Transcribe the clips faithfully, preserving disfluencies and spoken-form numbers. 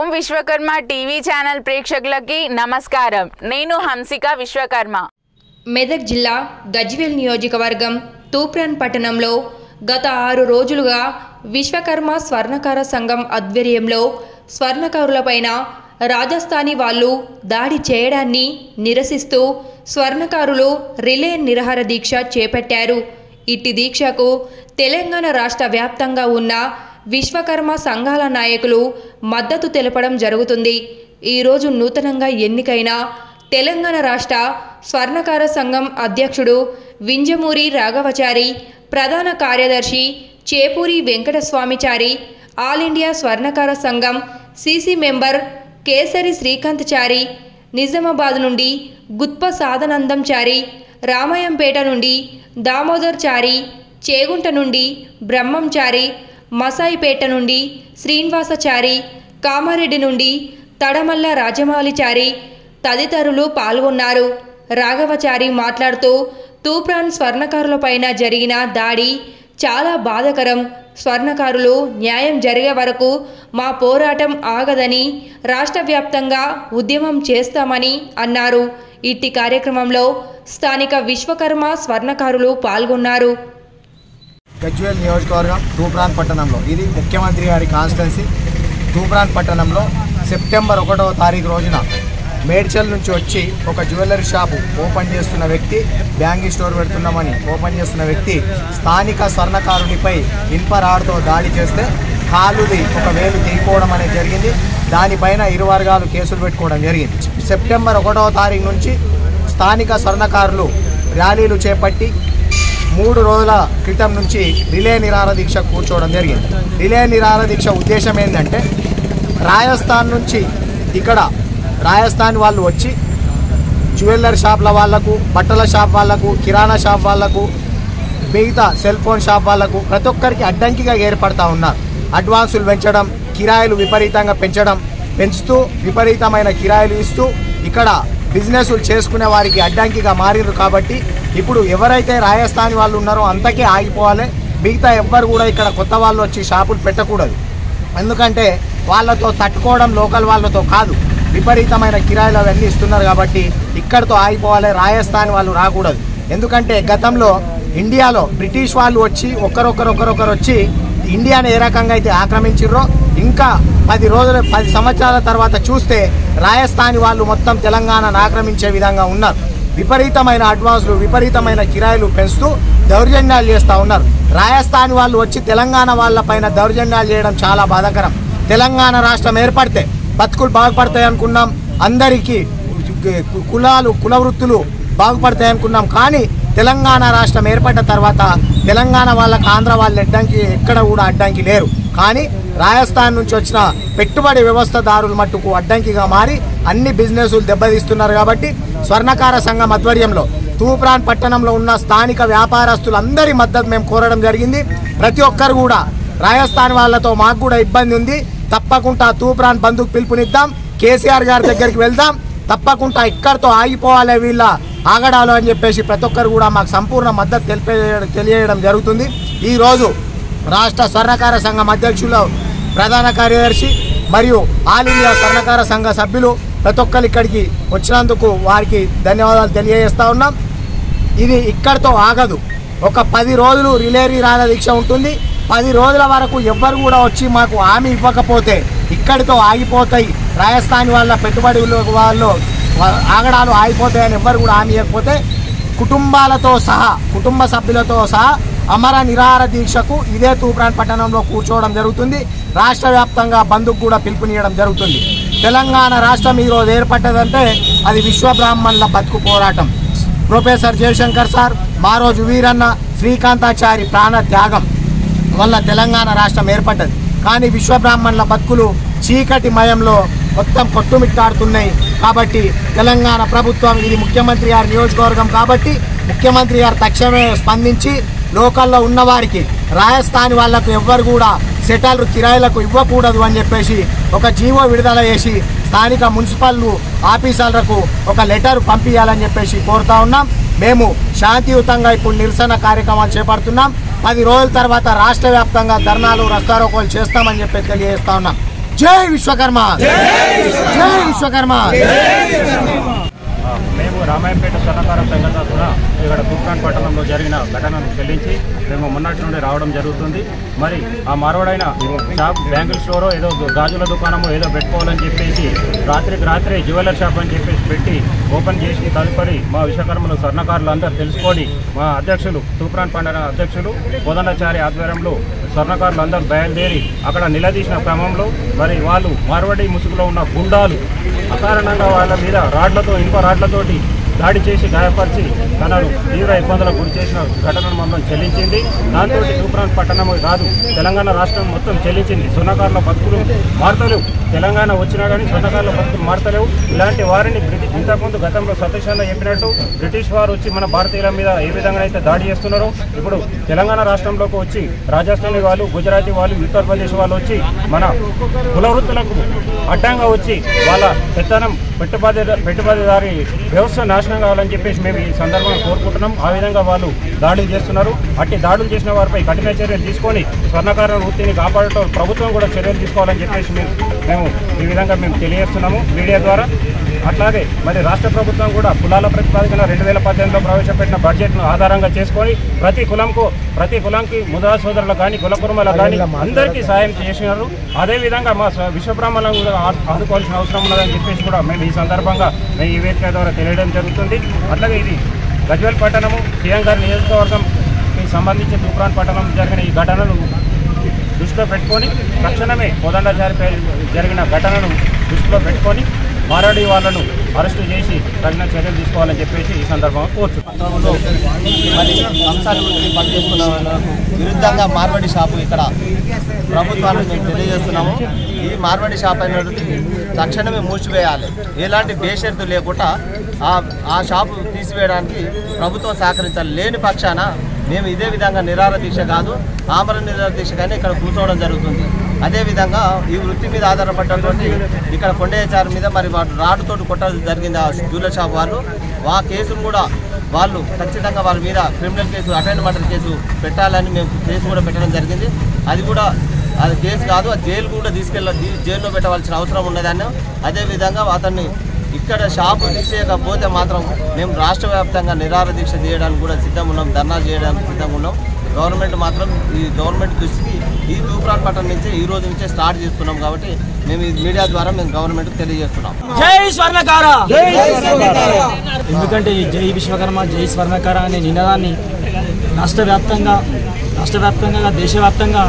Vishwakarma TV channel ప్రేక్షకులకి నమస్కారం. నేను హంసిక విశ్వకర్మ. మెదక్ జిల్లా గజ్వేల్ నియోజకవర్గం తూప్రాన్ పట్టణంలో గత ఆరు రోజులుగా విశ్వకర్మ స్వర్ణకార సంఘం ఆధ్వర్యంలో స్వర్ణకారులపైన రాజస్థానీ వాళ్ళు దాడి చేయడాన్ని నిరసిస్తూ స్వర్ణకారులు రిలే నిరాహార దీక్ష చేపట్టారు. ఇట్టి దీక్షకు తెలంగాణ రాష్ట్ర వ్యాప్తంగా ఉన్న విశ్వకర్మ సంఘాల నాయకులు మద్దతు తెలపడం జరుగుతుంది. ఈరోజు నూతనంగా ఎన్నికైన తెలంగాణ రాష్ట్ర స్వర్ణకార సంఘం అధ్యక్షుడు వింజమూరి రాఘవచారి, ప్రధాన కార్యదర్శి చేపూరి వెంకటస్వామిచారి, ఆల్ ఇండియా స్వర్ణకార సంఘం సీసీ మెంబర్ కేసరి శ్రీకాంత్ చారి, నిజామాబాద్ నుండి గుత్ప సాధనందం చారి, రామాయంపేట నుండి దామోదర్ చారి, చేగుంట నుండి బ్రహ్మం చారి, మసాయిపేట నుండి శ్రీనివాసచారి, కామారెడ్డి నుండి తడమల్ల రాజమౌళిచారి తదితరులు పాల్గొన్నారు. రాఘవచారి మాట్లాడుతూ తూప్రాన్ స్వర్ణకారులపైన జరిగిన దాడి చాలా బాధాకరం. స్వర్ణకారులు న్యాయం జరిగే వరకు మా పోరాటం ఆగదని, రాష్ట్ర వ్యాప్తంగా ఉద్యమం చేస్తామని అన్నారు. ఇట్టి కార్యక్రమంలో స్థానిక విశ్వకర్మ స్వర్ణకారులు పాల్గొన్నారు. గజ్వేల్ నియోజకవర్గం తూప్రాన్ పట్టణంలో, ఇది ముఖ్యమంత్రి గారి కాన్స్టిట్యున్సీ. తూప్రాన్ పట్టణంలో సెప్టెంబర్ ఒకటవ తారీఖు రోజున మేడ్చల్ నుంచి వచ్చి ఒక జ్యువెలరీ షాపు ఓపెన్ చేస్తున్న వ్యక్తి, బ్యాంగిల్ స్టోర్ పెడుతున్నామని ఓపెన్ చేస్తున్న వ్యక్తి స్థానిక స్వర్ణకారునిపై ఇనుప రాడ్తో దాడి చేస్తే కాలుది ఒక వేలు తెగిపోవడం అనేది జరిగింది. దానిపైన ఇరు వర్గాలు కేసులు పెట్టుకోవడం జరిగింది. సెప్టెంబర్ ఒకటవ తారీఖు నుంచి స్థానిక స్వర్ణకారులు ర్యాలీలు చేపట్టి మూడు రోజుల క్రితం నుంచి రిలే నిరాహార దీక్ష కూర్చోవడం జరిగింది. రిలే నిరాహార దీక్ష ఉద్దేశం ఏంటంటే, రాజస్థాన్ నుంచి ఇక్కడ రాజస్థాన్ వాళ్ళు వచ్చి జ్యువెలరీ షాప్ల వాళ్లకు, బట్టల షాప్ వాళ్లకు, కిరాణా షాప్ వాళ్లకు, మిగతా సెల్ ఫోన్ షాప్ వాళ్లకు ప్రతి ఒక్కరికి అడ్డంకిగా ఏర్పడతా ఉన్నారు. అడ్వాన్సులు పెంచడం, కిరాయిలు విపరీతంగా పెంచడం, పెంచుతూ విపరీతమైన కిరాయిలు ఇస్తూ ఇక్కడ బిజినెస్లు చేసుకునే వారికి అడ్డంకిగా మారిరు. కాబట్టి ఇప్పుడు ఎవరైతే రాజస్థాన్ వాళ్ళు ఉన్నారో అంతకే ఆగిపోవాలి. మిగతా ఎవ్వరు కూడా ఇక్కడ కొత్త వాళ్ళు వచ్చి షాపులు పెట్టకూడదు. ఎందుకంటే వాళ్ళతో తట్టుకోవడం లోకల్ వాళ్ళతో కాదు, విపరీతమైన కిరాయిలు అవన్నీ ఇస్తున్నారు. కాబట్టి ఇక్కడితో ఆగిపోవాలి, రాజస్థాన్ వాళ్ళు రాకూడదు. ఎందుకంటే గతంలో ఇండియాలో బ్రిటిష్ వాళ్ళు వచ్చి ఒకరొకరొకరొకరు వచ్చి ఇండియాని ఏ రకంగా అయితే ఆక్రమించిర్రో, ఇంకా పది రోజుల పది సంవత్సరాల తర్వాత చూస్తే రాజస్థానీ వాళ్ళు మొత్తం తెలంగాణను ఆక్రమించే విధంగా ఉన్నారు. విపరీతమైన అడ్వాన్సులు, విపరీతమైన కిరాయిలు పెంచుతూ దౌర్జన్యాలు చేస్తూ ఉన్నారు. రాజస్థాన్ వాళ్ళు వచ్చి తెలంగాణ వాళ్ళపైన దౌర్జన్యాలు చేయడం చాలా బాధాకరం. తెలంగాణ రాష్ట్రం ఏర్పడితే బతుకులు బాగుపడతాయి అనుకున్నాం, అందరికీ కులాలు కుల వృత్తులు బాగుపడతాయి అనుకున్నాం. కానీ తెలంగాణ రాష్ట్రం ఏర్పడ్డ తర్వాత తెలంగాణ వాళ్ళకి ఆంధ్ర వాళ్ళు అడ్డంకి ఎక్కడ కూడా అడ్డంకి లేరు. కానీ రాజస్థాన్ నుంచి వచ్చిన పెట్టుబడి వ్యవస్థదారులు మట్టుకు అడ్డంకిగా మారి అన్ని బిజినెస్లు దెబ్బతీస్తున్నారు. కాబట్టి స్వర్ణకార సంఘం ఆధ్వర్యంలో తూప్రాన్ పట్టణంలో ఉన్న స్థానిక వ్యాపారస్తులందరి మద్దతు మేము కోరడం జరిగింది. ప్రతి ఒక్కరు కూడా రాజస్థాన్ వాళ్ళతో మాకు కూడా ఇబ్బంది ఉంది, తప్పకుండా తూప్రాన్ బంధుకు పిలుపునిద్దాం, కేసీఆర్ గారి దగ్గరికి వెళ్దాం, తప్పకుండా ఇక్కడితో ఆగిపోవాలి వీళ్ళ ఆగడాలు అని చెప్పేసి ప్రతి ఒక్కరు కూడా మాకు సంపూర్ణ మద్దతు తెలిపే తెలియజేయడం జరుగుతుంది. ఈరోజు రాష్ట్ర స్వర్ణకార సంఘం అధ్యక్షులు, ప్రధాన కార్యదర్శి మరియు ఆల్ ఇండియా స్వర్ణకార సంఘ సభ్యులు ప్రతి ఒక్కరు ఇక్కడికి వచ్చినందుకు వారికి ధన్యవాదాలు తెలియజేస్తూ ఉన్నాం. ఇది ఇక్కడితో ఆగదు, ఒక పది రోజులు రిలే నిరాహార దీక్ష ఉంటుంది. పది రోజుల వరకు ఎవ్వరు కూడా వచ్చి మాకు హామీ ఇవ్వకపోతే ఇక్కడితో ఆగిపోతాయి, రాజస్థాన్ వాళ్ళ పెట్టుబడి వాళ్ళు ఆగడాలు ఆగిపోతాయని ఎవ్వరు కూడా హామీ ఇవ్వకపోతే కుటుంబాలతో సహా, కుటుంబ సభ్యులతో సహా అమర నిరాహార దీక్షకు ఇదే తూప్రాన్ పట్టణంలో కూర్చోవడం జరుగుతుంది. రాష్ట్ర వ్యాప్తంగా బంధుకు కూడా పిలుపునియడం జరుగుతుంది. తెలంగాణ రాష్ట్రం ఈరోజు ఏర్పడ్డదంటే అది విశ్వబ్రాహ్మణుల బతుకు పోరాటం. ప్రొఫెసర్ జయశంకర్ సార్, మారోజు వీరన్న, శ్రీకాంతాచారి ప్రాణ త్యాగం వల్ల తెలంగాణ రాష్ట్రం ఏర్పడ్డది. కానీ విశ్వబ్రాహ్మణుల బతుకులు చీకటి మయంలో మొత్తం కొట్టుమిట్టాడుతున్నాయి. కాబట్టి తెలంగాణ ప్రభుత్వం, ఇది ముఖ్యమంత్రి గారి నియోజకవర్గం కాబట్టి ముఖ్యమంత్రి గారు తక్షణమే స్పందించి లోకల్లో ఉన్నవారికి, రాజస్థాన్ వాళ్లకు ఎవ్వరు కూడా సెటల్ కిరాయిలకు ఇవ్వకూడదు అని చెప్పేసి ఒక జీవో విడుదల చేసి స్థానిక మున్సిపల్ ఆఫీసర్లకు ఒక లెటర్ పంపించాలని చెప్పేసి కోరుతా ఉన్నాం. మేము శాంతియుతంగా ఇప్పుడు నిరసన కార్యక్రమాలు చేపడుతున్నాం. పది రోజుల తర్వాత రాష్ట్ర వ్యాప్తంగా ధర్నాలు, రస్తారోకోలు చేస్తామని చెప్పి తెలియజేస్తా ఉన్నాం. జై విశ్వకర్మ, జై విశ్వకర్మ. మేము రామాయంపేట స్వర్ణకార సంఘం తరఫున ఇక్కడ తూప్రాన్ పట్టణంలో జరిగిన ఘటనను చెల్లించి మేము మొన్నటి నుండి రావడం జరుగుతుంది. మరి ఆ మార్వాడైన షాప్ బ్యాంగిల్ స్టోరో ఏదో గాజుల దుకాణమో ఏదో పెట్టుకోవాలని చెప్పేసి రాత్రికి రాత్రి జ్యువెలర్ షాప్ అని చెప్పేసి పెట్టి ఓపెన్ చేసి తదుపరి మా విశ్వకర్మలు స్వర్ణకారులు అందరూ తెలుసుకొని మా అధ్యక్షులు తూప్రాన్ పండుగ అధ్యక్షులు కోదండాచారి ఆధ్వర్యంలో స్వర్ణకారులు అందరూ బయలుదేరి అక్కడ నిలదీసిన క్రమంలో మరి వాళ్ళు మార్వాడి ముసుగులో ఉన్న గుండాలు అకారణంగా వాళ్ళ మీద రాడ్లతో ఇనుప రాడ్లతోటి దాడి చేసి గాయపరిచి తనను తీవ్ర ఇబ్బందులకు గురి చేసిన ఘటనను మొత్తం చెల్లించింది. దాంతో తూప్రాన్ పట్టణం కాదు తెలంగాణ రాష్ట్రం మొత్తం చెల్లించింది. స్వర్ణకారుల బతుకులు మారతలేవు. తెలంగాణ వచ్చినా కానీ స్వర్ణకారుల బతుకులు మారతలేవు. ఇలాంటి వారిని బ్రిటిష్ ఇంతకుముందు గతంలో సతీశాన్ని చెప్పినట్టు బ్రిటిష్ వారు వచ్చి మన భారతీయుల మీద ఏ విధంగా అయితే దాడి చేస్తున్నారో ఇప్పుడు తెలంగాణ రాష్ట్రంలోకి వచ్చి రాజస్థానీ వాళ్ళు, గుజరాతీ వాళ్ళు, ఉత్తరప్రదేశ్ వాళ్ళు వచ్చి మన కుల వృత్తులకు అడ్డంగా వచ్చి వాళ్ళ పెత్తనం పెట్టుబడి పెట్టుబడిదారి వ్యవస్థ నాశనం కావాలని చెప్పేసి మేము ఈ సందర్భంగా కోరుకుంటున్నాం. ఆ విధంగా వాళ్ళు దాడులు చేస్తున్నారు. అట్టి దాడులు చేసిన వారిపై కఠిన చర్యలు తీసుకొని స్వర్ణకార వృత్తిని కాపాడటం ప్రభుత్వం కూడా చర్యలు తీసుకోవాలని చెప్పేసి మేము మేము ఈ విధంగా మేము తెలియజేస్తున్నాము మీడియా ద్వారా. అట్లాగే మరి రాష్ట్ర ప్రభుత్వం కూడా కులాల ప్రతిపాదన రెండు వేల పద్దెనిమిదిలో ప్రవేశపెట్టిన బడ్జెట్ను ఆధారంగా చేసుకొని ప్రతి కులంకు ప్రతి కులంకి ముదా సోదరులకు కానీ కుల కుటుంబాలకు కానీ అందరికీ సాయం చేసినారు. అదేవిధంగా మా విశ్వబ్రాహ్మణులను కూడా ఆదుకోవాల్సిన అవసరం ఉన్నదని చెప్పేసి కూడా మేము ఈ సందర్భంగా మేము ఈ వేదిక ద్వారా తెలియడం జరుగుతుంది. అట్లాగే ఇది గజ్వేల్ పట్టణము సీఎం గారి నియోజకవర్గంకి సంబంధించి తూప్రాన్ పట్టణం జరిగిన ఈ ఘటనను దృష్టిలో పెట్టుకొని తక్షణమే కోదండాచారిపై జరిగిన ఘటనను దృష్టిలో పెట్టుకొని మారాడి వాళ్ళను అరెస్టు చేసి తగిన చర్యలు తీసుకోవాలని చెప్పేసి ఈ సందర్భంగా కోరుతున్నాం. మరి కంసాలి వృత్తి పనిచేస్తున్న వాళ్ళకు విరుద్ధంగా మార్వాడి షాపు ఇక్కడ ప్రభుత్వాన్ని మేము తెలియజేస్తున్నాము. ఈ మార్వాడి షాప్ అనేది తక్షణమే మూసివేయాలి. ఎలాంటి బేషరతు లేకుండా ఆ ఆ షాపు తీసివేయడానికి ప్రభుత్వం సహకరించాలి. లేని పక్షాన మేము ఇదే విధంగా నిరాహార దీక్ష కాదు ఆమరణ నిరాహార దీక్ష కానీ ఇక్కడ కూర్చోవడం జరుగుతుంది. అదేవిధంగా ఈ వృత్తి మీద ఆధారపడ్డటువంటి ఇక్కడ కొండయ్యచారి మీద మరి వాడు రాడుతోటి కొట్టాల్సి జరిగింది ఆ జ్యువెలర్ షాప్ వాళ్ళు. ఆ కేసును కూడా వాళ్ళు ఖచ్చితంగా వాళ్ళ మీద criminal case attempt murder case పెట్టాలని మేము కేసు కూడా పెట్టడం జరిగింది. అది కూడా అది కేసు కాదు, అది జైలు కూడా తీసుకెళ్ళ జైల్లో పెట్టవలసిన అవసరం ఉన్నదాన్ని. అదేవిధంగా అతన్ని ఇక్కడ షాపు తీసేయకపోతే మాత్రం మేము రాష్ట్ర వ్యాప్తంగా నిరాహార దీక్ష చేయడానికి కూడా సిద్ధంగా ఉన్నాం, ధర్నా చేయడానికి సిద్ధంగా ఉన్నాం. గవర్నమెంట్ మాత్రం ఈ గవర్నమెంట్ దృష్టికి ఈ తూప్రాన్ పట్టణం నుంచే ఈ రోజు నుంచే స్టార్ట్ చేస్తున్నాం కాబట్టి మేము ఈ మీడియా ద్వారా మేము గవర్నమెంట్కి తెలియజేస్తున్నాం. జై స్వర్ణకార, ఎందుకంటే జై విశ్వకర్మ జై స్వర్ణకార అనే నినాదాన్ని రాష్ట్ర వ్యాప్తంగా రాష్ట్ర వ్యాప్తంగా దేశవ్యాప్తంగా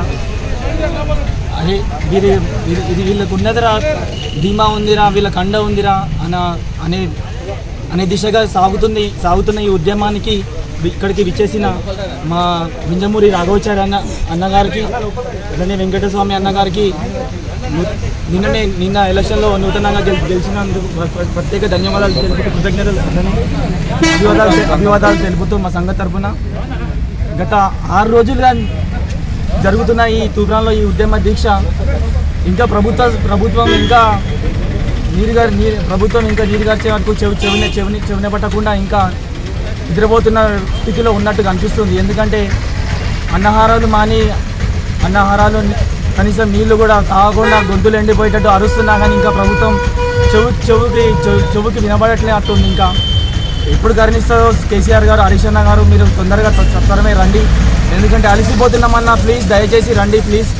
అరే వీరి ఇది వీళ్ళకు ఉన్నదిరా, ధీమా ఉందిరా, వీళ్ళకి అండ ఉందిరా అన అనే అనే దిశగా సాగుతుంది సాగుతున్న ఈ ఉద్యమానికి ఇక్కడికి విచ్చేసిన మా వింజమూరి రాఘవాచారి అన్న అన్నగారికి అట్లనే వెంకటస్వామి అన్నగారికి నిన్ననే నిన్న ఎలక్షన్లో నూతనంగా గెలి గెలిచినందుకు ప్రత్యేక ధన్యవాదాలు తెలుపుతూ కృతజ్ఞతలు అభివాదాలు అభివాదాలు తెలుపుతూ మా సంఘ తరఫున గత ఆరు రోజులుగా జరుగుతున్న ఈ తూప్రాన్లో ఈ ఉద్యమ దీక్ష ఇంకా ప్రభుత్వ ప్రభుత్వం ఇంకా నీరుగా నీరు ప్రభుత్వం ఇంకా నీరుగార్చే వరకు చెవి చెవిన చెవిని చెవిన పట్టకుండా ఇంకా నిద్రపోతున్న స్థితిలో ఉన్నట్టుగా అనిపిస్తుంది. ఎందుకంటే అన్నహారాలు మాని అన్నహారాలు కనీసం నీళ్లు కూడా తాగకుండా గొంతులు ఎండిపోయేటట్టు అరుస్తున్నా కానీ ఇంకా ప్రభుత్వం చెవు చెవుకి చెవుకి వినబడట్లే అట్టుంది. ఇంకా ఎప్పుడు కరుణిస్తారో కేసీఆర్ గారు, హరీష్ అన్న గారు మీరు తొందరగా సత్వరమే రండి. ఎందుకంటే అలసిపోతున్నామన్నా ప్లీజ్ దయచేసి రండి ప్లీజ్.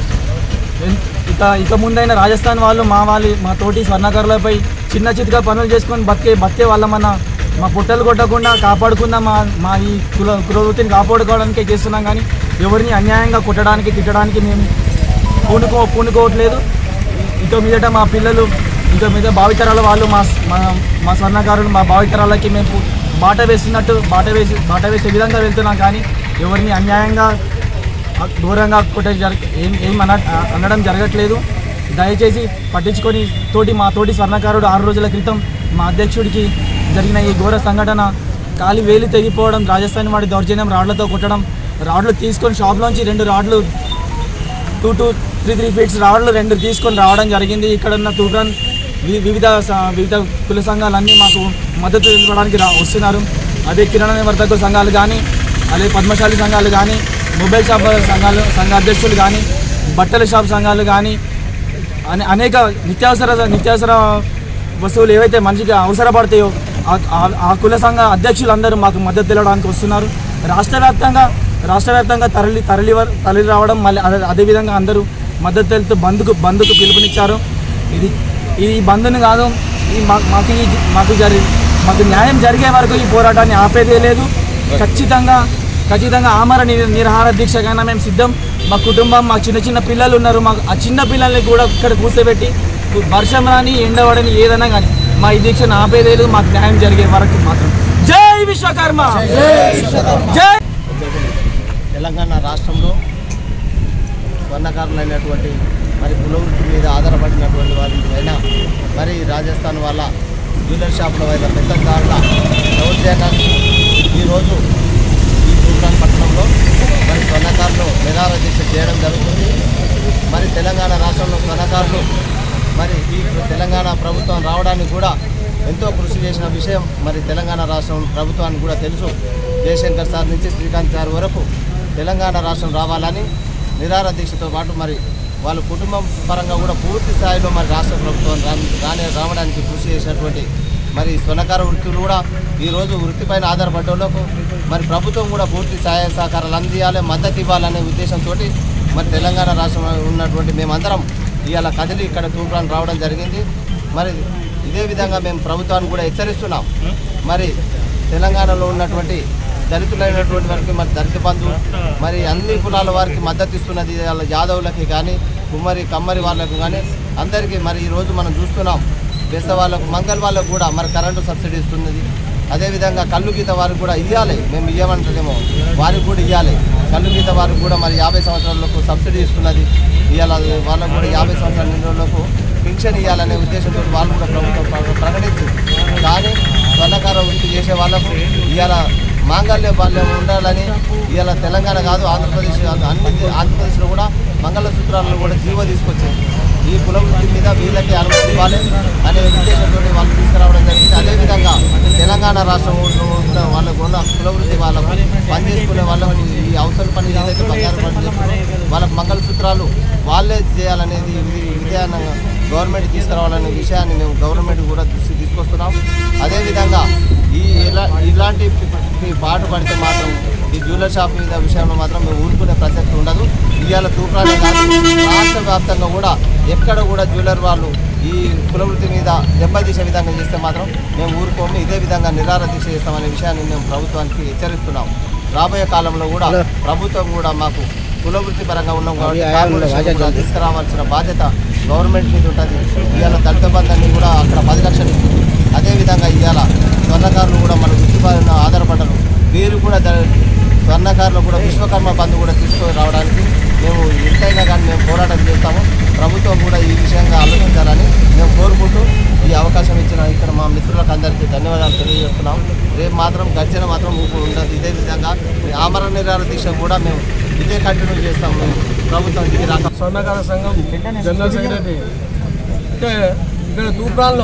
ఇక ఇక ముందైనా రాజస్థాన్ వాళ్ళు మా వాళ్ళు మా తోటి స్వర్ణకారులపై చిన్న చితగా పనులు చేసుకొని బతికే బతికే వాళ్ళమన్నా మా పుట్టలు కొట్టకుండా కాపాడుకున్న మా మా ఈ కుల కులవృత్తిని కాపాడుకోవడానికే చేస్తున్నాం. కానీ ఎవరిని అన్యాయంగా కొట్టడానికి తిట్టడానికి మేము పూనుకో పూనుకోవట్లేదు. ఇక మీదట మా పిల్లలు ఇక మీద భావితరాల వాళ్ళు మా మా స్వర్ణకారులు మా భావితరాలకి మేము బాట వేస్తున్నట్టు బాట వేసి బాట వేసే విధంగా వెళ్తున్నాం. కానీ ఎవరిని అన్యాయంగా ఘోరంగా కొట్టే జరగ ఏం ఏం అన అనడం జరగట్లేదు. దయచేసి పట్టించుకొని తోటి మా తోటి స్వర్ణకారుడు ఆరు రోజుల క్రితం మా అధ్యక్షుడికి జరిగిన ఈ ఘోర సంఘటన కాలి వేలు తెగిపోవడం, రాజస్థాన్ వాడి దౌర్జన్యం రాడ్లతో కొట్టడం, రాడ్లు తీసుకొని షాప్లోంచి రెండు రాడ్లు two two three three feets రాడ్లు రెండు తీసుకొని రావడం జరిగింది. ఇక్కడ ఉన్న తూప్రాన్ వివిధ వివిధ కుల సంఘాలన్నీ మాకు మద్దతు ఇవ్వడానికి రా వస్తున్నారు. అదే కిరాణా వర్తక సంఘాలు కానీ, అదే పద్మశాలి సంఘాలు కానీ, మొబైల్ షాప్ సంఘాలు సంఘ అధ్యక్షులు కానీ, బట్టల షాప్ సంఘాలు కానీ, అనే అనేక నిత్యావసర నిత్యావసర వస్తువులు ఏవైతే మనిషికి అవసరపడతాయో ఆ కుల సంఘ అధ్యక్షులందరూ మాకు మద్దతు తెలవడానికి వస్తున్నారు. రాష్ట్ర వ్యాప్తంగా రాష్ట్ర వ్యాప్తంగా తరలి తరలి తరలి రావడం మళ్ళీ అదేవిధంగా అందరూ మద్దతు తెలుపుతూ బంద్కు బంద్కు పిలుపునిచ్చారు. ఇది ఈ బంద్ని కాదు, ఈ మాకు ఈ మాకు జరి మాకు న్యాయం జరిగే వరకు ఈ పోరాటాన్ని ఆపేదే లేదు. ఖచ్చితంగా ఖచ్చితంగా ఆమర నిరాహార దీక్షకైనా మేము సిద్ధం. మా కుటుంబం, మా చిన్న చిన్న పిల్లలు ఉన్నారు, మాకు ఆ చిన్న పిల్లల్ని కూడా ఇక్కడ కూర్చోబెట్టి వర్షం రాని ఎండవడని ఏదైనా కానీ మా ఈ దీక్షను ఆపేదేలేదు. మాకు న్యాయం జరిగే వరకు మాత్రం. జై విశ్వకర్మ, జై. తెలంగాణ రాష్ట్రంలో స్వర్ణకారులైనటువంటి మరి కులవృత్తి మీద ఆధారపడినటువంటి వారిపైన మరి రాజస్థాన్ వాళ్ళ జ్యువెలరీ షాపుల వల్ల పెద్దదారుల దౌర్జన్యాన్ని ఈరోజు ఈ తూప్రాన్ పట్టణంలో మరి స్వర్ణకారులు నిరాహార దీక్ష చేయడం జరుగుతుంది. మరి తెలంగాణ రాష్ట్రంలో స్వర్ణకారులు మరి ఈ తెలంగాణ ప్రభుత్వం రావడానికి కూడా ఎంతో కృషి చేసిన విషయం మరి తెలంగాణ రాష్ట్రం ప్రభుత్వానికి కూడా తెలుసు. జయశంకర్ సార్ నుంచి శ్రీకాంత్ సార్ వరకు తెలంగాణ రాష్ట్రం రావాలని నిరాహార దీక్షతో పాటు మరి వాళ్ళ కుటుంబం పరంగా కూడా పూర్తి స్థాయిలో మరి రాష్ట్ర ప్రభుత్వం రాని రావడానికి కృషి చేసినటువంటి మరి స్వర్ణకార వృత్తులు కూడా ఈరోజు వృత్తిపైన ఆధారపడ్డోళ్ళకు మరి ప్రభుత్వం కూడా పూర్తి సహాయ సహకారాలు అందియాలి, మద్దతు ఇవ్వాలనే ఉద్దేశంతో మరి తెలంగాణ రాష్ట్రంలో ఉన్నటువంటి మేమందరం ఇవాళ కదిలి ఇక్కడ తూప్రాన్ రావడం జరిగింది. మరి ఇదే విధంగా మేము ప్రభుత్వాన్ని కూడా హెచ్చరిస్తున్నాం. మరి తెలంగాణలో ఉన్నటువంటి దళితులైనటువంటి వారికి మరి దళిత బంధు మరి అన్ని కులాల వారికి మద్దతు ఇస్తున్నది. యాదవులకి కానీ కుమ్మరి కమ్మరి వాళ్ళకు కానీ అందరికీ మరి ఈరోజు మనం చూస్తున్నాం. బెస్స వాళ్ళకు మంగళ వాళ్ళకు కూడా మరి కరెంటు సబ్సిడీ ఇస్తున్నది. అదేవిధంగా కళ్ళు గీత వారికి కూడా ఇవ్వాలి, మేము ఇవ్వమంటేమో వారికి కూడా ఇవ్వాలి. కళ్ళు గీత వారికి కూడా మరి యాభై సంవత్సరాలకు సబ్సిడీ ఇస్తున్నది. ఇవాళ వాళ్ళకు కూడా యాభై సంవత్సరాల నిండులకు పింఛన్ ఇవ్వాలనే ఉద్దేశంతో వాళ్ళు కూడా ప్రభుత్వం ప్రకటించింది. కానీ స్వర్ణకార వృత్తి చేసే వాళ్ళకు ఇవాళ మాంగళ్య బాల్యం ఉండాలని ఇవాళ తెలంగాణ కాదు ఆంధ్రప్రదేశ్ అన్ని ఆంధ్రప్రదేశ్లో కూడా మంగళసూత్రాలను కూడా జీవో తీసుకొచ్చింది. ఈ కుల వృత్తి మీద వీళ్ళకి అనుమతి ఇవ్వాలి అనే ఉద్దేశంతో వాళ్ళు తీసుకురావడం జరిగింది. అదేవిధంగా తెలంగాణ రాష్ట్రం కూడా వాళ్ళకు ఉన్న కుల వృత్తి వాళ్ళకు పనిచేసుకునే వాళ్ళకు ఈ అవసర పని ఏదైతే బంగారు పని చేస్తున్నారో వాళ్ళకు మంగళసూత్రాలు వాళ్ళే చేయాలనేది విధానంగా గవర్నమెంట్ తీసుకురావాలనే విషయాన్ని మేము గవర్నమెంట్ కూడా దృష్టి తీసుకొస్తున్నాం. అదేవిధంగా ఈ ఇలా ఇలాంటి పాటు పడితే మాత్రం ఈ జ్యువెలరీ షాప్ మీద విషయంలో మాత్రం మేము ఊరుకునే ప్రసక్తి ఉండదు. ఇవాళ తూప్రానే కాదు రాష్ట్ర వ్యాప్తంగా కూడా ఎక్కడ కూడా జ్యువెలరీ వాళ్ళు ఈ కులవృత్తి మీద దెబ్బతీసే విధంగా చేస్తే మాత్రం మేము ఊరుకోము. ఇదే విధంగా నిరాహార దీక్ష చేస్తామనే విషయాన్ని మేము ప్రభుత్వానికి హెచ్చరిస్తున్నాం. రాబోయే కాలంలో కూడా ప్రభుత్వం కూడా మాకు కులవృత్తి పరంగా ఉన్నాం కాబట్టి తీసుకురావాల్సిన బాధ్యత గవర్నమెంట్ మీద ఉంటుంది. ఇవాళ దళిత బంధాన్ని కూడా అక్కడ పది లక్షలు ఇస్తుంది. అదేవిధంగా ఇవాళ స్వర్ణకారులు కూడా మన వృత్తిపైన ఆధారపడ్డారు. వీరు కూడా స్వర్ణకారులు కూడా విశ్వకర్మ బంధు కూడా తీసుకొని రావడానికి మేము ఎంతైనా కానీ మేము పోరాటం చేస్తాము. ప్రభుత్వం కూడా ఈ విషయంగా ఆలోచించాలని మేము కోరుకుంటూ ఈ అవకాశం ఇచ్చిన ఇక్కడ మా మిత్రులకు అందరికీ ధన్యవాదాలు తెలియజేస్తున్నాం. రేపు మాత్రం గర్జన మాత్రం ఉండదు. ఇదే విధంగా ఆమరణ నిరాహార దీక్ష కూడా మేము ఇదే కంటిన్యూ చేస్తాం. మేము ప్రభుత్వం దిగి రాక స్వర్ణకార సంఘం జనరల్ సెక్రటరీ అంటే ఇక్కడ తూప్రాన్లో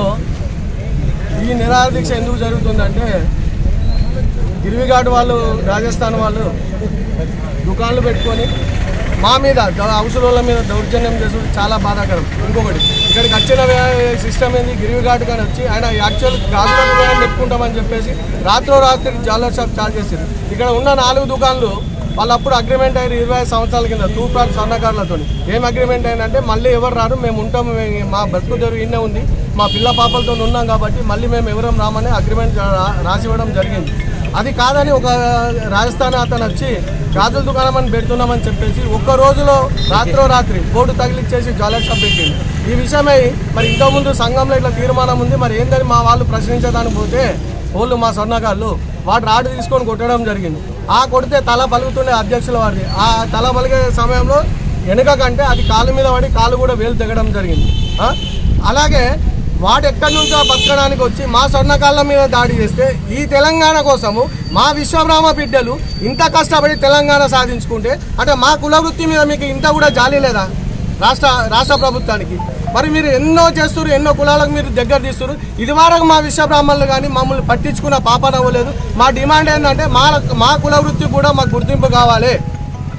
ఈ నిరాహార దీక్ష ఎందుకు జరుగుతుందంటే గిరివిఘాట్ వాళ్ళు రాజస్థాన్ వాళ్ళు దుకాణాలు పెట్టుకొని మా మీద అవసరాల మీద దౌర్జన్యం చేసి చాలా బాధాకరం. ఇంకొకటి ఇక్కడికి వచ్చిన సిస్టమ్ ఏంది, గిరివిఘాట్ కానీ వచ్చి ఆయన యాక్చువల్ గాజుల దుకాణం పెట్టుకుంటామని చెప్పేసి రాత్రో రాత్రి జ్యువెలరీ షాప్ చార్జ్ చేశారు. ఇక్కడ ఉన్న నాలుగు దుకాణాలు వాళ్ళు అప్పుడు అగ్రిమెంట్ అయిన ఇరవై ఐదు సంవత్సరాల కింద తూప్రాన్ స్వర్ణకారులతో ఏం అగ్రిమెంట్ అయిందంటే మళ్ళీ ఎవరు రారు, మేము ఉంటాము, మా బతుకు తెరువు ఇన్నే ఉంది, మా పిల్ల పాపలతో ఉన్నాం కాబట్టి మళ్ళీ మేము ఎవరం రామని అగ్రిమెంట్ రాసివ్వడం జరిగింది. అది కాదని ఒక రాజస్థాన్ అతను వచ్చి గాజుల దుకాణం అని పెడుతున్నామని చెప్పేసి ఒక్క రోజులో రాత్రో రాత్రి బోర్డు తగిలిచ్చేసి జ్యువెలరీ షాప్ పెట్టింది. ఈ విషయమై మరి ఇంతకుముందు సంఘంలో ఇట్లా తీర్మానం ఉంది, మరి ఏందని మా వాళ్ళు ప్రశ్నించడానికి పోతే వాళ్ళు మా స్వర్ణకారులు వాటి రాడు తీసుకొని కొట్టడం జరిగింది. ఆ కొడితే తల పలుకుతుండే అధ్యక్షుల వారిది. ఆ తల పలిగే సమయంలో వెనుక కంటే అది కాలు మీద పడి కాలు కూడా వేలు తెగడం జరిగింది. అలాగే వాడు ఎక్కడి నుంచో బతకడానికి వచ్చి మా స్వర్ణకాళ్ళ మీద దాడి చేస్తే ఈ తెలంగాణ కోసము మా విశ్వబ్రహ్మ బిడ్డలు ఇంత కష్టపడి తెలంగాణ సాధించుకుంటే అంటే మా కులవృత్తి మీద మీకు ఇంత కూడా జాలి లేదా రాష్ట్ర రాష్ట్ర ప్రభుత్వానికి? మరి మీరు ఎన్నో చేస్తున్నారు, ఎన్నో కులాలకు మీరు దగ్గర తీస్తున్నారు. ఇది వరకు మా విశ్వబ్రాహ్మణులు కానీ మమ్మల్ని పట్టించుకున్న పాప నవ్వలేదు. మా డిమాండ్ ఏంటంటే మా మా కులవృత్తి కూడా మాకు గుర్తింపు కావాలి.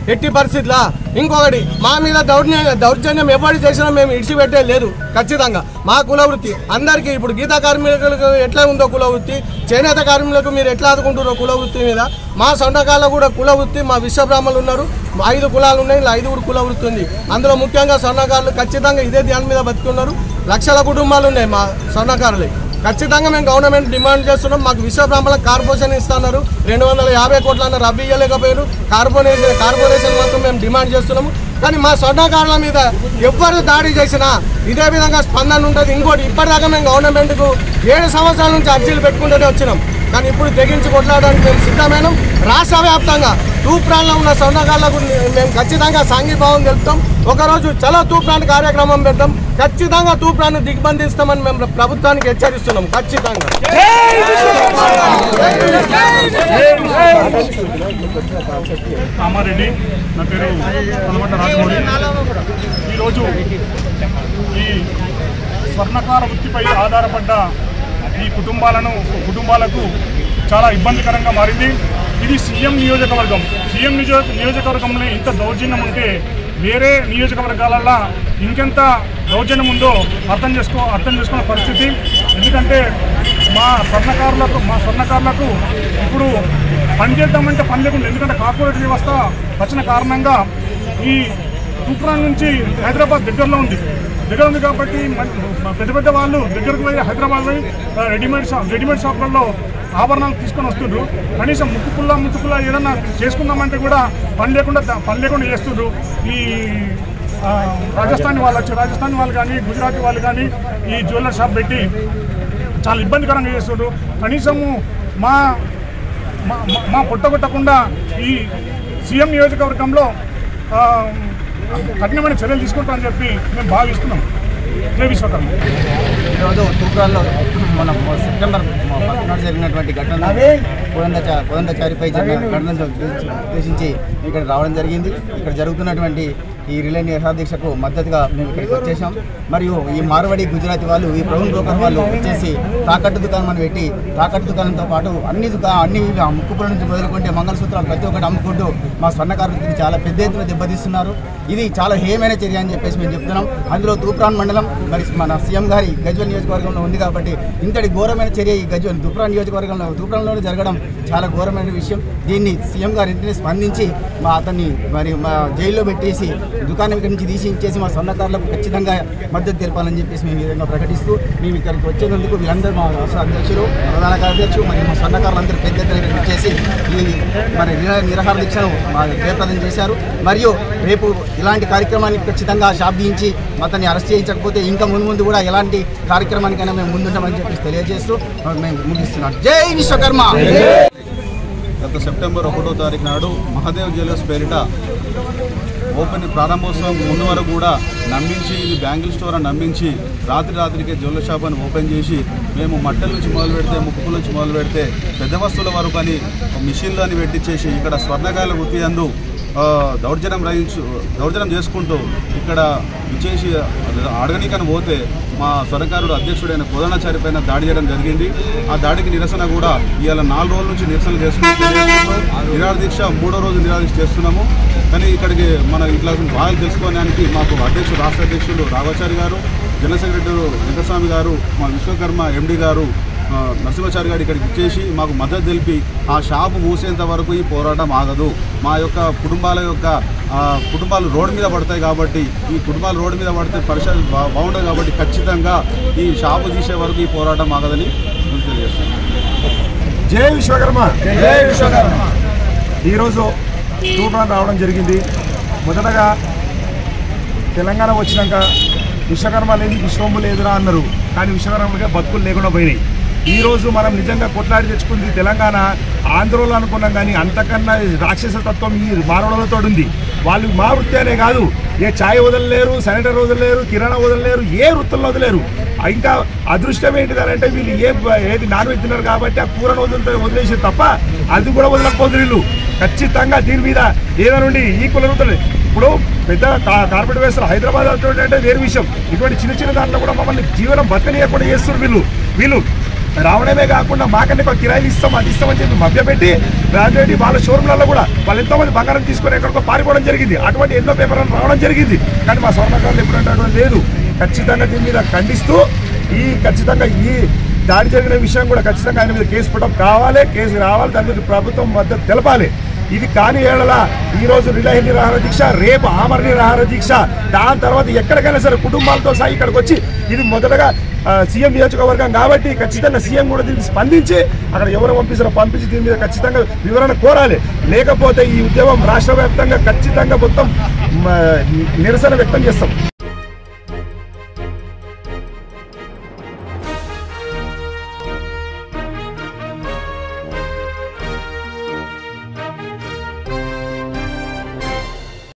ఎట్టి పరిస్థితులా. ఇంకొకటి మా మీద దౌర్జన్యం దౌర్జన్యం ఎవరు చేసినా మేము ఇడిచిపెట్టే లేదు. ఖచ్చితంగా మా కుల వృత్తి అందరికీ ఇప్పుడు గీతా కార్మికులకు ఎట్లా ఉందో కుల వృత్తి, చేనేత కార్మికులకు మీరు ఎట్లా ఆదుకుంటారో కుల వృత్తి మీద మా స్వర్ణకారులకు కూడా కుల వృత్తి. మా విశ్వబ్రాహ్మణులు ఉన్నారు, ఐదు కులాలు ఉన్నాయి, ఇలా ఐదుగురు కుల వృత్తి ఉంది. అందులో ముఖ్యంగా స్వర్ణకారులు ఖచ్చితంగా ఇదే ధ్యానం మీద బతుకున్నారు. లక్షల కుటుంబాలు ఉన్నాయి మా స్వర్ణకారులే. ఖచ్చితంగా మేము గవర్నమెంట్ డిమాండ్ చేస్తున్నాం. మాకు విశ్వబ్రాహ్మణ కార్పొరేషన్ ఇస్తున్నారు, రెండు వందల యాభై కోట్ల అన్నారు, రవ్వి ఇవ్వలేకపోయారు. కార్పొరేషన్ కార్పొరేషన్ మాత్రం మేము డిమాండ్ చేస్తున్నాము. కానీ మా స్వర్ణకారుల మీద ఎవ్వరు దాడి చేసినా ఇదే విధంగా స్పందన ఉంటుంది. ఇంకోటి ఇప్పటిదాకా మేము గవర్నమెంట్కు ఏడు సంవత్సరాల నుంచి అర్జీలు పెట్టుకుంటూనే వచ్చినాం. కానీ ఇప్పుడు తెగించి కొట్లాడడానికి మేము సిద్ధమైనాం. రాష్ట్ర వ్యాప్తంగా తూప్రాన్లో ఉన్న స్వర్ణకారులకు మేము ఖచ్చితంగా సాంఘీభావం తెలుపుతాం. ఒకరోజు చలో తూప్రాన్ కార్యక్రమం పెడతాం. ఖచ్చితంగా తూప్రాన్ను దిగ్బంధిస్తామని మేము ప్రభుత్వానికి హెచ్చరిస్తున్నాం. ఖచ్చితంగా కామారెడ్డి, నా పేరు కొనమట రాజమౌళి. ఈరోజు ఈ స్వర్ణకార వృత్తిపై ఆధారపడ్డ ఈ కుటుంబాలను కుటుంబాలకు చాలా ఇబ్బందికరంగా మారింది. ఇది సీఎం నియోజకవర్గం. సీఎం నియోజక నియోజకవర్గంలో ఇంత దౌర్జన్యం ఉంటే వేరే నియోజకవర్గాలలో ఇంకెంత దౌర్జన్యం ఉందో అర్థం చేసుకో అర్థం చేసుకున్న పరిస్థితి. ఎందుకంటే మా స్వర్ణకారులకు మా స్వర్ణకారులకు ఇప్పుడు పని చేద్దామంటే పని లేకుండా, ఎందుకంటే కార్పొరేట్ వ్యవస్థ వచ్చిన కారణంగా ఈ తూప్రాన్ నుంచి హైదరాబాద్ దగ్గరలో ఉంది దగ్గర ఉంది కాబట్టి పెద్ద పెద్ద వాళ్ళు దగ్గరకు పోయి హైదరాబాద్ పోయి రెడీమేడ్ షాప్ రెడీమేడ్ షాపులలో ఆభరణాలు తీసుకొని వస్తుండ్రు. కనీసం ముక్కుపుల్ల ముక్కుపుల్ల ఏదన్నా చేసుకుందామంటే కూడా పని లేకుండా పని లేకుండా చేస్తుండ్రు. ఈ రాజస్థాన్ వాళ్ళు వచ్చి రాజస్థాన్ వాళ్ళు కానీ గుజరాతీ వాళ్ళు కానీ ఈ జ్యువెలరీ షాప్ పెట్టి చాలా ఇబ్బందికరంగా చేస్తుండ్రు. కనీసము మా మా పుట్టగొట్టకుండా ఈ సీఎం నియోజకవర్గంలో కఠినమైన చర్యలు తీసుకుంటామని చెప్పి మేము భావిస్తున్నాం. జై విశ్వకర్మ. ఈరోజు తూప్రాన్లో మన సెప్టెంబర్ పద్నాడు జరిగినటువంటి ఘటన కోదండచా కోదండచారిపై జరిగిన ఘటనను ఉద్దేశించి ఇక్కడ రావడం జరిగింది. ఇక్కడ జరుగుతున్నటువంటి ఈ రిలే నిరాదీక్షకు మద్దతుగా మేము ఇక్కడికి వచ్చేసాం. మరియు ఈ మార్వాడి గుజరాతీ వాళ్ళు ఈ ప్రవీణ్ బ్రోకర్ వాళ్ళు వచ్చేసి తాకట్టు దుకాణం అని పెట్టి తాకట్టు దుకాణంతో పాటు అన్ని దుకా అన్ని ముక్కుపుల నుంచి మొదలుకుంటే మంగళసూత్రాలు ప్రతి ఒక్కటి అమ్ముకుంటూ మా స్వర్ణకారులకు చాలా పెద్ద ఎత్తున దెబ్బతీస్తున్నారు. ఇది చాలా హేయమైన చర్య అని చెప్పేసి మేము చెప్తున్నాం. అందులో తూప్రాన్ మండలం మరి మన సీఎం గారి గజ్వేల్ నియోజకవర్గంలో ఉంది కాబట్టి ఇంతటి ఘోరమైన చర్య ఈ గజ్వేల్ తూప్రాన్ నియోజకవర్గంలో తూప్రాన్లోనే జరగడం చాలా ఘోరమైన విషయం. దీన్ని సీఎం గారు ఇంటిని స్పందించి మా అతన్ని మరి మా జైల్లో పెట్టేసి దుకాణం ఇక్కడి నుంచి తీసి ఇచ్చేసి మా స్వర్ణకారులకు ఖచ్చితంగా మద్దతు తెలపాలని చెప్పేసి మేము ఈ విధంగా ప్రకటిస్తూ మేము ఇక్కడికి వచ్చేందుకు వీళ్ళందరూ మా రాష్ట్ర అధ్యక్షులు ప్రధాన కార్యదర్శులు మరియు మా స్వర్ణకారులందరూ పెద్ద ఎత్తున ఇక్కడికి వచ్చేసి ఈ మరి నిరాహార దీక్షను జయప్రదం చేశారు. మరియు రేపు ఇలాంటి కార్యక్రమాన్ని ఖచ్చితంగా శాబ్దించి అతన్ని అరెస్ట్ చేయించకపోతే ఇంకా ముందు ముందు కూడా ఎలాంటి కార్యక్రమానికైనా మేము ముందుంటామని చెప్పేసి తెలియజేస్తూ మేము ముగిస్తున్నాం. జై విశ్వకర్మ. గత సెప్టెంబర్ ఒకటో తారీఖు నాడు మహాదేవ్ జ్యువెలర్స్ పేరిట ఓపెన్ ప్రారంభోత్సవం ముందు వరకు కూడా నమ్మించి ఇది బ్యాంగిల్ స్టోర్ అని నమ్మించి రాత్రి రాత్రికే జ్యువెలరీ షాప్ అని ఓపెన్ చేసి మేము మట్టల నుంచి మొదలు పెడితే ముక్కుల నుంచి మొదలు పెడితే పెద్ద వస్తువుల వరకు అని మిషన్లు అని పెట్టించేసి ఇక్కడ స్వర్ణకాయల వృత్తి అందు దౌర్జన్యం రహించు దౌర్జన్యం చేసుకుంటూ ఇక్కడ విచ్చేసి అడగనీకని పోతే మా స్వర్ణకారుడు అధ్యక్షుడైన కోదండాచారి పైన దాడి చేయడం జరిగింది. ఆ దాడికి నిరసన కూడా ఇవాళ నాలుగు రోజుల నుంచి నిరసన చేసుకుంటూ నిరాహార దీక్ష మూడో రోజు నిరాహార దీక్ష చేస్తున్నాము. కానీ ఇక్కడికి మన ఇట్లా బాగా తెలుసుకోవడానికి మాకు అధ్యక్షుడు రాష్ట్ర అధ్యక్షులు రాఘాచారి గారు, జనరల్ సెక్రటరీ వెంకటస్వామి గారు, మా విశ్వకర్మ ఎండి గారు నరసింహాచారి గారు ఇక్కడికి ఇచ్చేసి మాకు మద్దతు తెలిపి ఆ షాపు మూసేంత వరకు ఈ పోరాటం ఆగదు. మా యొక్క కుటుంబాల యొక్క కుటుంబాలు రోడ్డు మీద పడతాయి కాబట్టి ఈ కుటుంబాలు రోడ్డు మీద పడితే పరిస్థితి బాగుంటుంది కాబట్టి ఖచ్చితంగా ఈ షాపు తీసే వరకు ఈ పోరాటం ఆగదని తెలియజేస్తాను. జై విశ్వకర్మ. జై విశ్వకర్మ. ఈరోజు తూప్రాన్ రావడం జరిగింది. మొదటగా తెలంగాణ వచ్చినాక విశ్వకర్మ లేని విశ్వము లేదురా అన్నారు. కానీ విశ్వకర్మగా బతుకులు లేకుండా పోయినాయి. ఈరోజు మనం నిజంగా కొట్లాడి తెచ్చుకుంది తెలంగాణ ఆంధ్రలో అనుకున్నాం. కానీ అంతకన్నా రాక్షస తత్వం ఈ మానవులతో ఉంది. వాళ్ళు మా వృత్తి అనే కాదు, ఏ ఛాయ్ వదలలేరు, శానిటరీ వదలలేరు, కిరాణా వదలలేరు, ఏ వృత్తుల్లో వదలేరు. ఇంకా అదృష్టం ఏంటిదనంటే వీళ్ళు ఏ ఏది నాన్ వెజ్ తిన్నారు కాబట్టి ఆ కూరను వదులుతో వదిలేసారు తప్ప అది కూడా వదలకపోతుంది. వీళ్ళు ఖచ్చితంగా దీని మీద ఏదైనా నుండి ఈక్వల్ అవుతుంది. ఇప్పుడు పెద్ద కార్పొరేట్ వ్యవస్థలు హైదరాబాద్ అంటే వేరే విషయం. ఇటువంటి చిన్న చిన్న దాంట్లో కూడా మమ్మల్ని జీవనం బతకనీయకుండా చేస్తున్నారు వీళ్ళు. వీళ్ళు రావడమే కాకుండా మాకన్నా కిరాయిలు ఇస్తాం అది ఇస్తామని చెప్పి మభ్యపెట్టి బ్రాండెడ్ వాళ్ళ షోరూమ్లలో కూడా వాళ్ళు ఎంతోమంది బంగారం తీసుకొని ఎక్కడికో పారిపోవడం జరిగింది. అటువంటి ఎన్నో పేపర్లు రావడం జరిగింది. కానీ మా స్వర్ణకారులు ఎప్పుడంటే లేదు. ఖచ్చితంగా దీని మీద ఖండిస్తూ ఈ ఖచ్చితంగా ఈ దాడి జరిగిన విషయం కూడా ఖచ్చితంగా ఆయన మీద కేసు పుట్టం కావాలి, కేసు రావాలి, దాని మీద ప్రభుత్వం మద్దతు తెలపాలి. ఇది కాని ఏడల ఈరోజు రిలే నిరాహార దీక్ష, రేపు ఆమర నిరాహార దీక్ష, దాని తర్వాత ఎక్కడికైనా సరే కుటుంబాలతో సహా ఇక్కడికి వచ్చి ఇది మొదటగా సీఎం నియోజకవర్గం కాబట్టి ఖచ్చితంగా సీఎం కూడా దీన్ని స్పందించి అక్కడ ఎవరు పంపిస్తారో పంపించి దీని మీద ఖచ్చితంగా వివరణ కోరాలి. లేకపోతే ఈ ఉద్యమం రాష్ట్ర వ్యాప్తంగా ఖచ్చితంగా మొత్తం నిరసన వ్యక్తం చేస్తాం.